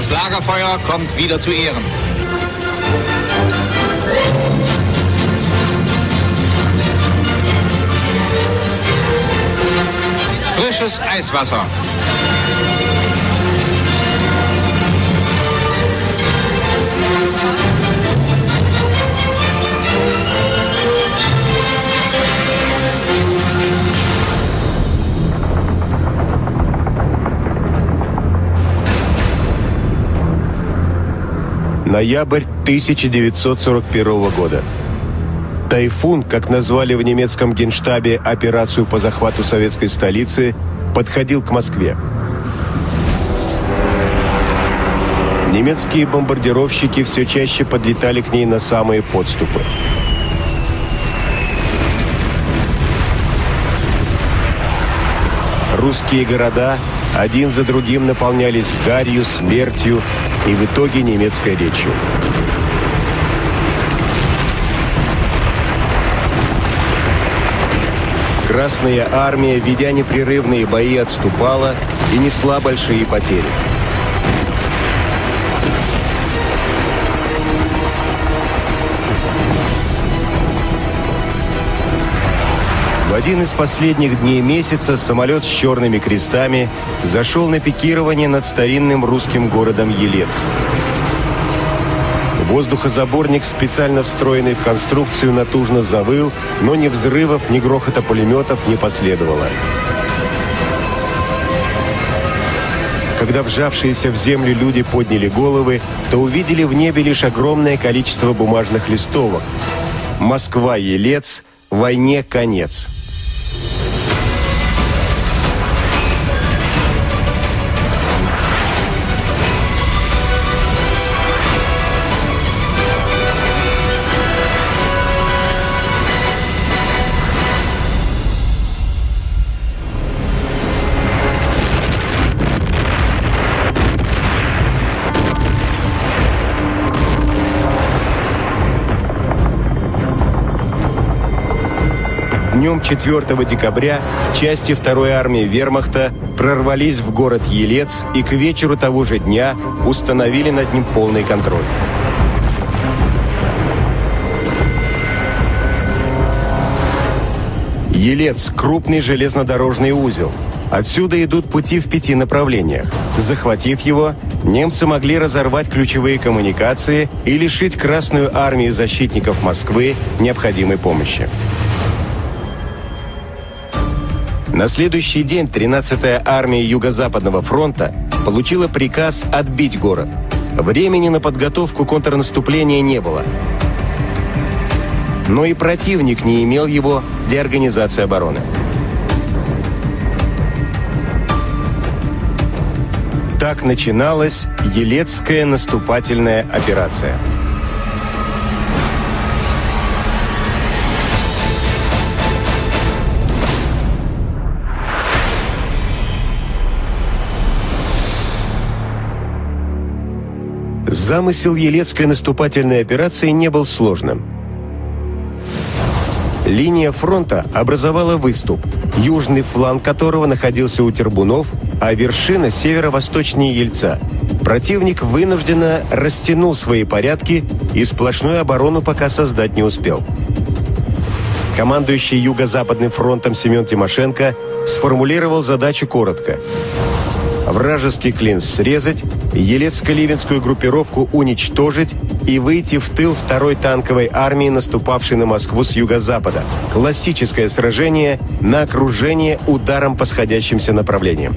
Das Lagerfeuer kommt wieder zu Ehren. Frisches Eiswasser. Ноябрь 1941 года. «Тайфун», как назвали в немецком генштабе операцию по захвату советской столицы, подходил к Москве. Немецкие бомбардировщики все чаще подлетали к ней на самые подступы. Русские города один за другим наполнялись гарью, смертью и в итоге немецкой речью. Красная армия, ведя непрерывные бои, отступала и несла большие потери. В один из последних дней месяца самолет с черными крестами зашел на пикирование над старинным русским городом Елец. Воздухозаборник, специально встроенный в конструкцию, натужно завыл, но ни взрывов, ни грохота пулеметов не последовало. Когда вжавшиеся в землю люди подняли головы, то увидели в небе лишь огромное количество бумажных листовок. «Москва-Елец. Войне конец». Днем 4 декабря части 2-й армии вермахта прорвались в город Елец и к вечеру того же дня установили над ним полный контроль. Елец – крупный железнодорожный узел. Отсюда идут пути в 5 направлениях. Захватив его, немцы могли разорвать ключевые коммуникации и лишить Красную армию защитников Москвы необходимой помощи. На следующий день 13-я армия Юго-Западного фронта получила приказ отбить город. Времени на подготовку контрнаступления не было. Но и противник не имел его для организации обороны. Так начиналась Елецкая наступательная операция. Замысел Елецкой наступательной операции не был сложным. Линия фронта образовала выступ, южный фланг которого находился у Тербунов, а вершина северо-восточнее Ельца. Противник вынужденно растянул свои порядки и сплошную оборону пока создать не успел. Командующий Юго-Западным фронтом Семен Тимошенко сформулировал задачу коротко: вражеский клин срезать, Елецко-Ливенскую группировку уничтожить и выйти в тыл 2-й танковой армии, наступавшей на Москву с юго-запада. Классическое сражение на окружение ударом по сходящимся направлениям.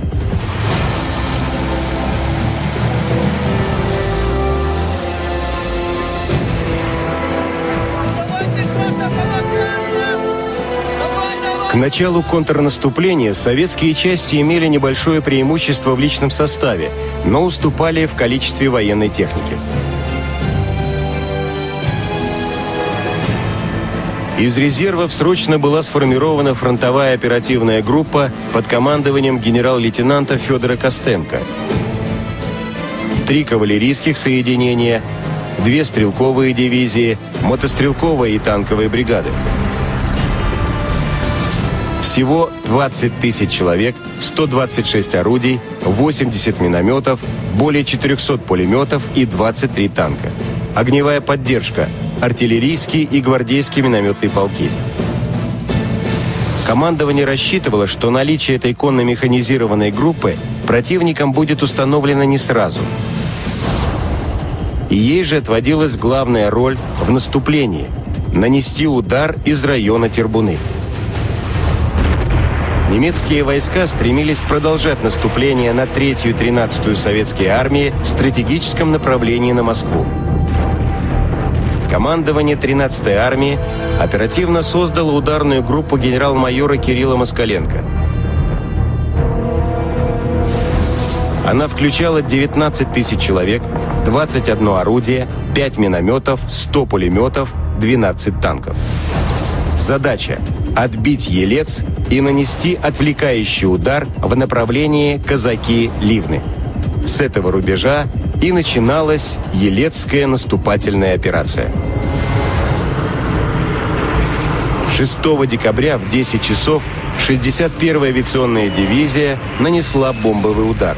К началу контрнаступления советские части имели небольшое преимущество в личном составе, но уступали в количестве военной техники. Из резервов срочно была сформирована фронтовая оперативная группа под командованием генерал-лейтенанта Федора Костенко. 3 кавалерийских соединения, 2 стрелковые дивизии, мотострелковая и танковые бригады. Всего 20 тысяч человек, 126 орудий, 80 минометов, более 400 пулеметов и 23 танка. Огневая поддержка, артиллерийские и гвардейские минометные полки. Командование рассчитывало, что наличие этой конно-механизированной группы противником будет установлено не сразу. И ей же отводилась главная роль в наступлении – нанести удар из района Тербуны. Немецкие войска стремились продолжать наступление на 3-ю и 13-ю советские армии в стратегическом направлении на Москву. Командование 13-й армии оперативно создало ударную группу генерал-майора Кирилла Москаленко. Она включала 19 тысяч человек, 21 орудие, 5 минометов, 100 пулеметов, 12 танков. Задача – отбить Елец и нанести отвлекающий удар в направлении Казаки-Ливны. С этого рубежа и начиналась Елецкая наступательная операция. 6 декабря в 10 часов 61-я авиационная дивизия нанесла бомбовый удар.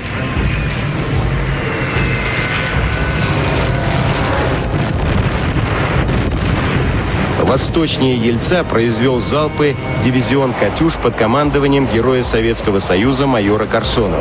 Восточнее Ельца произвел залпы дивизион «Катюш» под командованием героя Советского Союза майора Корсунова.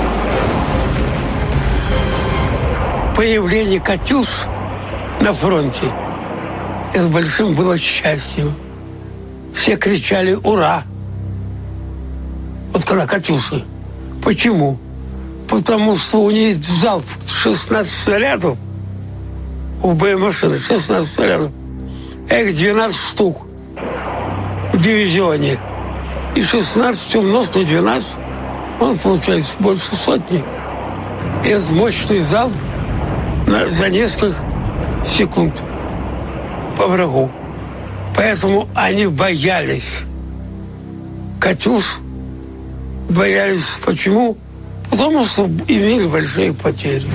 Появление «Катюш» на фронте это большим было счастьем. Все кричали «Ура!» Вот когда «Катюши». Почему? Потому что у них залп 16 снарядов, у боемашины 16 снарядов, их 12 штук в дивизионе. И 16 умножить на 12, он получается больше сотни. И это мощный залп за несколько секунд по врагу. Поэтому они боялись «Катюш». Боялись почему? Потому что имели большие потери.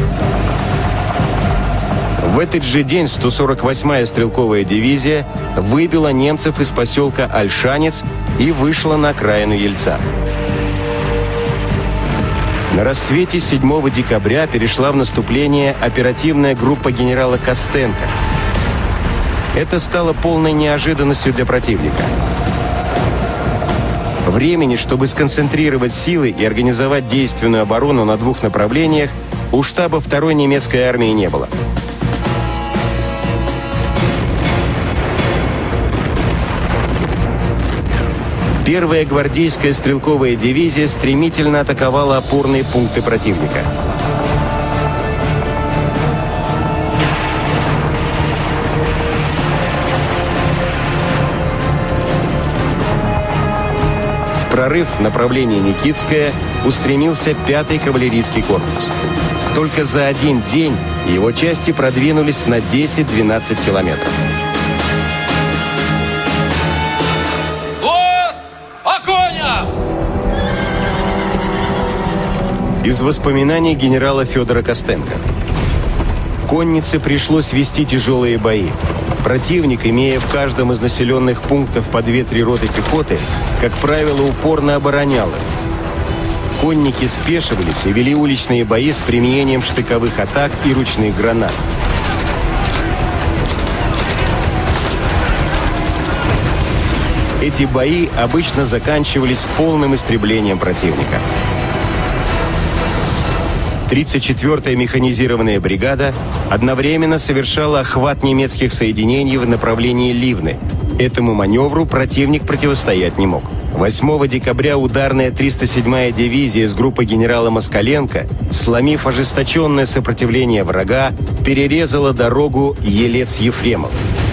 В этот же день 148-я стрелковая дивизия выбила немцев из поселка Ольшанец и вышла на окраину Ельца. На рассвете 7 декабря перешла в наступление оперативная группа генерала Костенко. Это стало полной неожиданностью для противника. Времени, чтобы сконцентрировать силы и организовать действенную оборону на двух направлениях, у штаба 2-й немецкой армии не было. Первая гвардейская стрелковая дивизия стремительно атаковала опорные пункты противника. В прорыв в направлении Никитское устремился 5-й кавалерийский корпус. Только за один день его части продвинулись на 10-12 километров. Из воспоминаний генерала Федора Костенко. Коннице пришлось вести тяжелые бои. Противник, имея в каждом из населенных пунктов по 2-3 роты пехоты, как правило, упорно оборонял их. Конники спешивались и вели уличные бои с применением штыковых атак и ручных гранат. Эти бои обычно заканчивались полным истреблением противника. 34-я механизированная бригада одновременно совершала охват немецких соединений в направлении Ливны. Этому маневру противник противостоять не мог. 8 декабря ударная 307-я дивизия с группой генерала Москаленко, сломив ожесточенное сопротивление врага, перерезала дорогу Елец-Ефремов.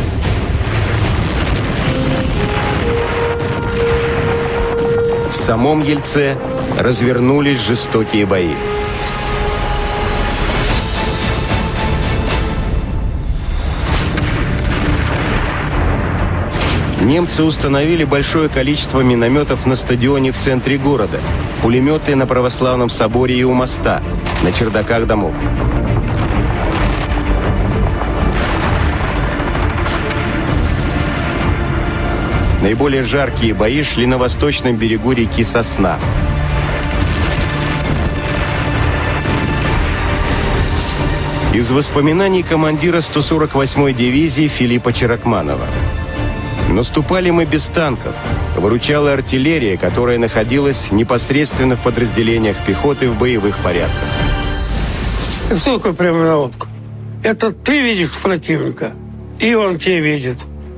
В самом Ельце развернулись жестокие бои. Немцы установили большое количество минометов на стадионе в центре города, пулеметы на Православном соборе и у моста, на чердаках домов. Наиболее жаркие бои шли на восточном берегу реки Сосна. Из воспоминаний командира 148-й дивизии Филиппа Черакманова. «Наступали мы без танков. Выручала артиллерия, которая находилась непосредственно в подразделениях пехоты в боевых порядках». Что такое прямая наводка? Это ты видишь противника, и он тебя видит.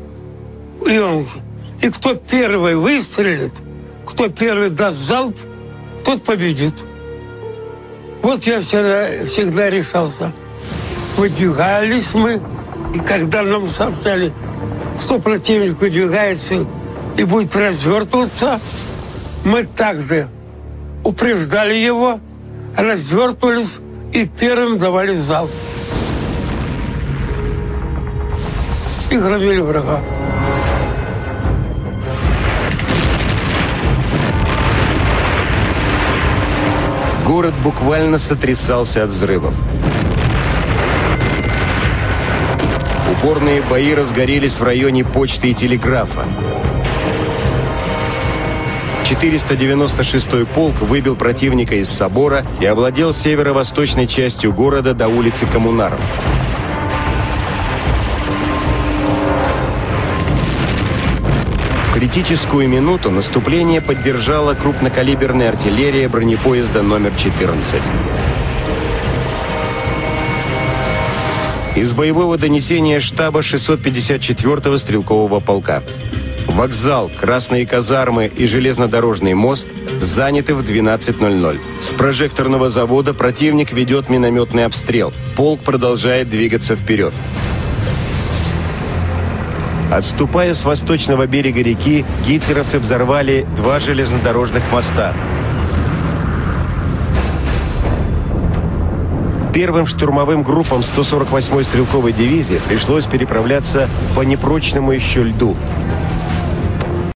И кто первый выстрелит, кто первый даст залп, тот победит. Вот я всегда решался. Выдвигались мы, и когда нам сообщали, что противник выдвигается и будет развертываться, мы также упреждали его, развертывались и первым давали залп. И громили врага. Город буквально сотрясался от взрывов. Упорные бои разгорелись в районе почты и телеграфа. 496-й полк выбил противника из собора и овладел северо-восточной частью города до улицы Коммунаров. В критическую минуту наступление поддержала крупнокалиберная артиллерия бронепоезда номер 14. Из боевого донесения штаба 654-го стрелкового полка. Вокзал, красные казармы и железнодорожный мост заняты в 12:00. С прожекторного завода противник ведет минометный обстрел. Полк продолжает двигаться вперед. Отступая с восточного берега реки, гитлеровцы взорвали 2 железнодорожных моста. Первым штурмовым группам 148-й стрелковой дивизии пришлось переправляться по непрочному еще льду.